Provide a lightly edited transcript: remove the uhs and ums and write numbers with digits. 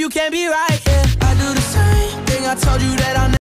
you can't be right, yeah. I do the same thing, I told you that I'll never